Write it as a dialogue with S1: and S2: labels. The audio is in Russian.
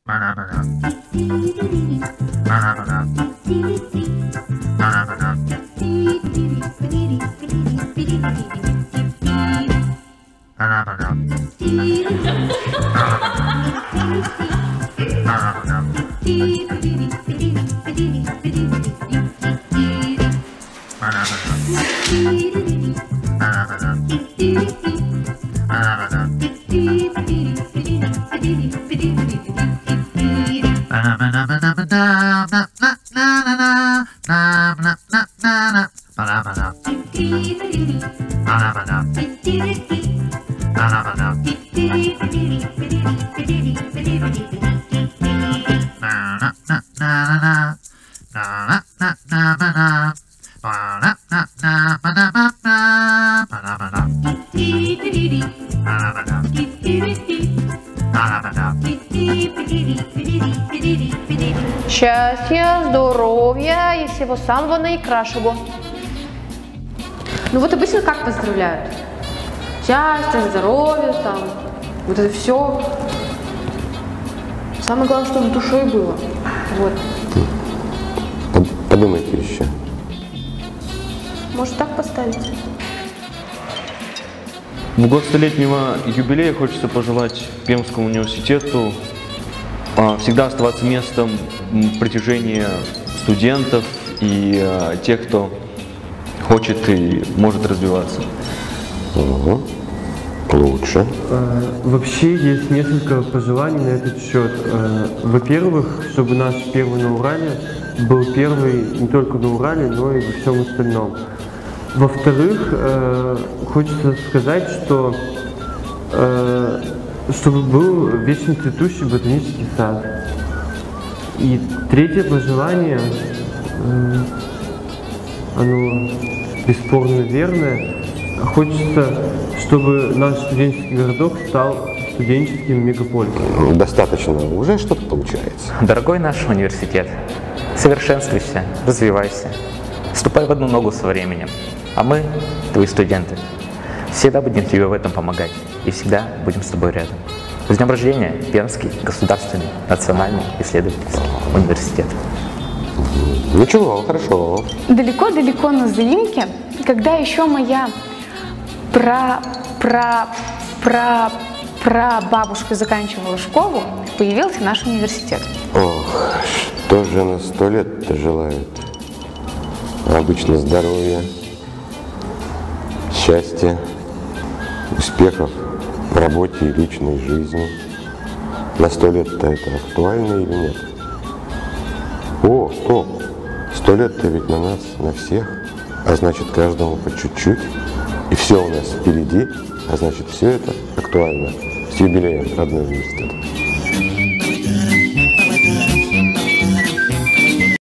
S1: Счастья, здоровья и всего самого наикрашего. Ну вот обычно как поздравляют? Счастья, здоровья, там, вот это все. Самое главное, чтобы душой было. Вот.
S2: Подумайте еще.
S1: Может так поставить?
S3: В год столетнего юбилея хочется пожелать Пермскому университету всегда оставаться местом притяжения студентов и тех, кто хочет и может развиваться.
S2: Угу. Лучше.
S4: Вообще есть несколько пожеланий на этот счет. Во-первых, чтобы наш первый на Урале был первый не только на Урале, но и во всем остальном. Во-вторых, хочется сказать, что чтобы был вечно цветущий ботанический сад. И третье пожелание, оно бесспорно верное. Хочется, чтобы наш студенческий городок стал студенческим мегаполисом.
S2: Достаточно, уже что-то получается.
S5: Дорогой наш университет, совершенствуйся, развивайся, ступай в одну ногу со временем. А мы, твои студенты, всегда будем тебе в этом помогать и всегда будем с тобой рядом. С днем рождения, Пермский государственный национальный исследовательский университет.
S2: Ничего, хорошо.
S6: Далеко-далеко на заимке, когда еще моя прабабушка заканчивала школу, появился наш университет.
S2: Ох, что же на 100 лет-то желают? Обычно здоровья, счастья, успехов в работе и личной жизни. На 100 лет-то это актуально или нет? О, стоп! 100 лет-то ведь на нас, на всех, а значит каждому по чуть-чуть. И все у нас впереди, а значит все это актуально. С юбилеем, родной университет.